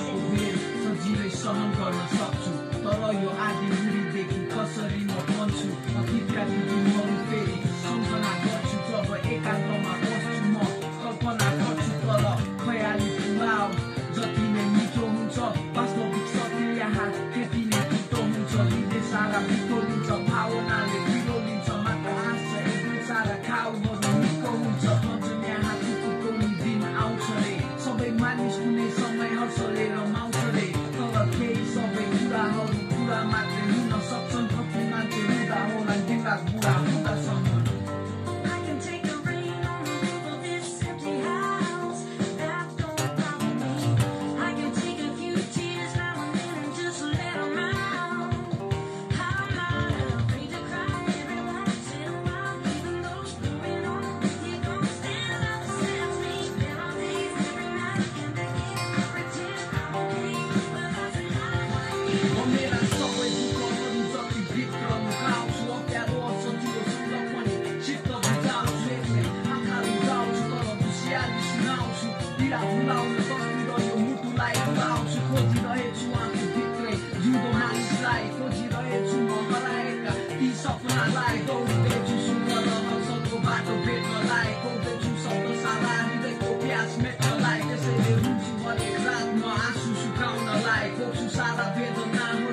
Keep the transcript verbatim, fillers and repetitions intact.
दुःखको बेर सजिलै सहन गर्न सक्छु तर यो आदि मुरीदेखि कसरी म बन्छु अतीतका ती दिनहरू फेरि सम्झना गर्छु जब एकान्तमा बस्छु म कल्पना गर्छु तर खयाली पुलाउ जति नै मिठो हुन्छ वास्तविक सत्य यहाँ त्यति नै छिटो हुन्छ लिने सारा मिठो लिन्छ भावनाले पिरो लिन्छ मात्र हाँस्छ एक सारा खाउहरू निको हुन्छ भन्छन् यहाँ टुटुको नि दिन आउँछ रे सबै मानिस कुनै समय हर्षले रमाउँछ रे तर केही सबै कुराहरू कुरा मात्रै हुन सक्छन् कति मान्छे हुँदा होला दिनरात बुढा हुँदासम्म सारा वेदना